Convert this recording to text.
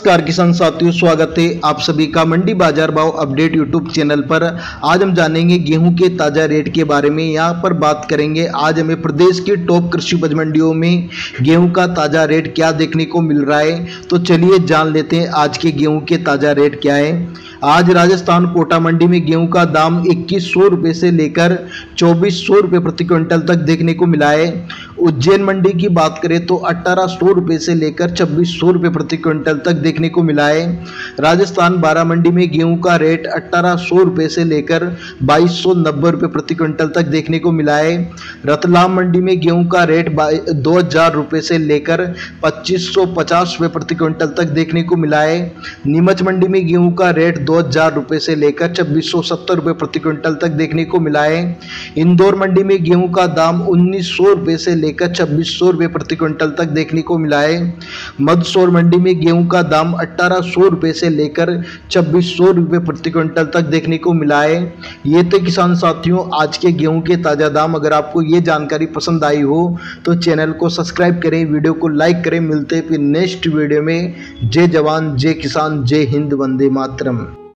नमस्कार किसान साथियों, स्वागत है आप सभी का मंडी बाजार भाव अपडेट यूट्यूब चैनल पर। आज हम जानेंगे गेहूं के ताजा रेट के बारे में। यहां पर बात करेंगे आज हमें प्रदेश की टॉप कृषि उपज मंडियों में गेहूं का ताजा रेट क्या देखने को मिल रहा है। तो चलिए जान लेते हैं आज के गेहूं के ताजा रेट क्या है। आज राजस्थान कोटा मंडी में गेहूं का दाम 2100 रुपये से लेकर 2400 रुपये प्रति क्विंटल तक देखने को मिला है। उज्जैन मंडी की बात करें तो 1800 रुपये से लेकर 2600 रुपये प्रति क्विंटल तक देखने को मिला है। राजस्थान बारा मंडी में गेहूं का रेट 1800 रुपये से लेकर 2290 रुपये प्रति क्विंटल तक देखने को मिला है। रतलाम मंडी में गेहूं का रेट 2000 रुपये से लेकर 2550 रुपये प्रति क्विंटल तक देखने को मिला है। नीमच मंडी में गेहूं का रेट 2000 रुपये से लेकर 2670 रुपये प्रति क्विंटल तक देखने को मिला है। इंदौर मंडी में गेहूं का दाम 1900 रुपये से लेकर 2600 रुपये प्रति क्विंटल तक देखने को मिला है। मंदसौर मंडी में गेहूं का दाम 1800 रुपये से लेकर 2600 रुपये प्रति क्विंटल तक देखने को मिला है। ये थे किसान साथियों आज के गेहूं के ताजा दाम। अगर आपको ये जानकारी पसंद आई हो तो चैनल को सब्सक्राइब करें, वीडियो को लाइक करें। मिलते हैं फिर नेक्स्ट वीडियो में। जय जवान, जय किसान, जय हिंद, वंदे मातरम।